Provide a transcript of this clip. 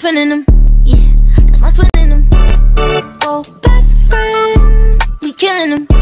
twin in them. Yeah, that's my twin in them. Oh, best friend, we killing them.